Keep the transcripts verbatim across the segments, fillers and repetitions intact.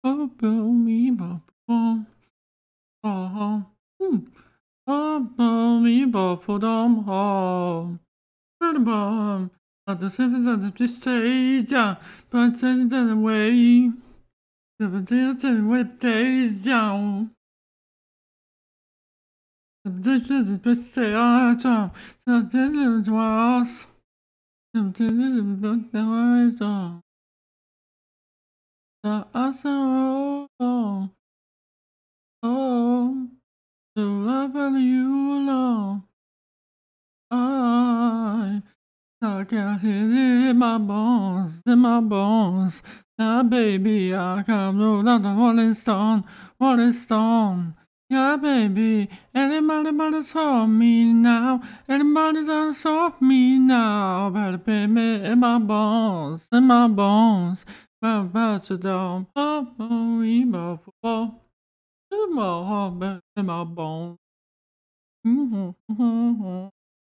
Oh, blow me, bum, bum. Oh, hmm. Oh, blow me, bum, for them, oh. Bum, bum. At the seventh of the stage, yeah, but then the way. The the whip days down. The the the say, ah, jump. The the the was. The the the the was on. The answer, oh, oh. To love you alone. I, I can hear it in my bones, in my bones. Now, baby, I can roll like the Rolling Stone, Rolling Stone. Yeah, baby, anybody but saw me now. Anybody that saw me now. Better pay me in my bones, in my bones. But but you don't, oh, oh, in my football. In my heart, in my bones. Mm-hmm, mm-hmm.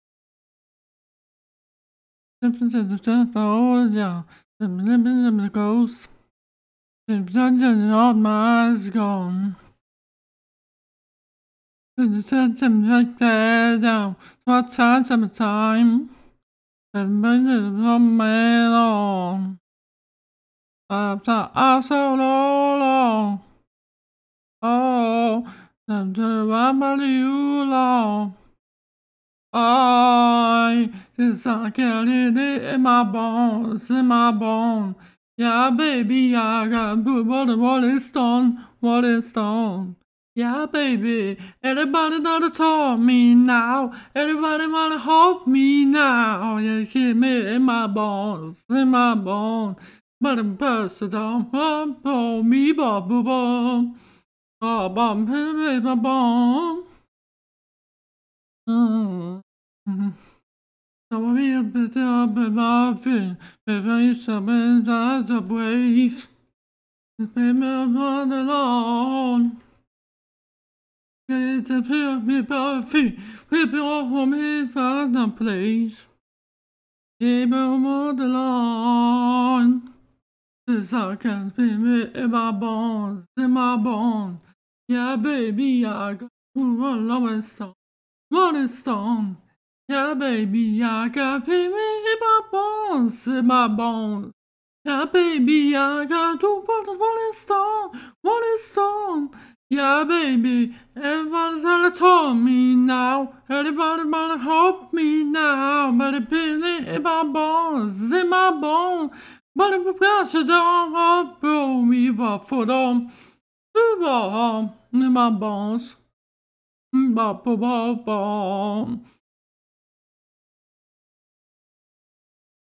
Oh, yeah. The ghost. The dungeon of my eyes gone. The system like that down. What time, some time. The minute of my long. After I so long. Oh, the one you long. I, yes, I can hear it in my bones, in my bones. Yeah, baby, I got put water, Rolling Stone, Rolling Stone. Yeah, baby, everybody that told me now, everybody wanna hold me now. You hear me in my bones, in my bones. But I'm busted down, oh, oh, me, bop, bop, bop. Oh, bop, baby, bop, bop. Mm-hmm. So we have been up in my feet, baby, something that's a waste. It's made me run alone. It's a pure me by feet, we be all for me, find a place. Keep on on the line. This I can spin me in my bones, in my bones. Yeah, baby, I got one Rolling Stone, Rolling Stone. Yeah, baby, I got pain in my bones, in my bones. Yeah, baby, I got two bottles of Rolling Stone, Rolling Stone. Yeah, baby, everybody's gonna told me now. Everybody wanna help me now. But it pain in my bones, in my bones. But it got you down, oh, bro, me, but for them. In my bones, ba ba ba ba.